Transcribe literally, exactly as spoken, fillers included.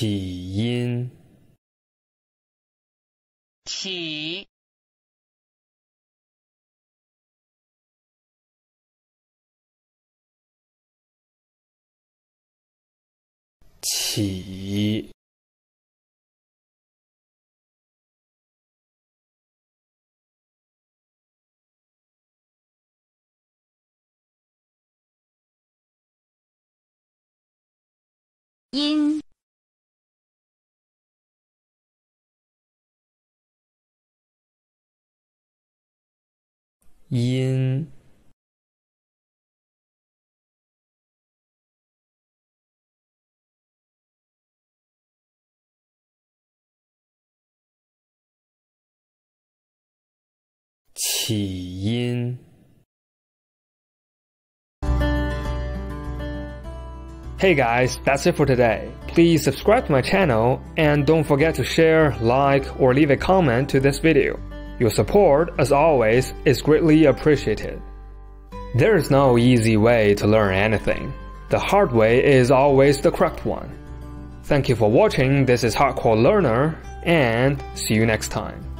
起音， 起， 起， 音， 音，起音。Hey guys, that's it for today. Please subscribe to my channel and don't forget to share, like, or leave a comment to this video. Your support, as always, is greatly appreciated. There is no easy way to learn anything. The hard way is always the correct one. Thank you for watching. This is Hardcore Learner, and see you next time.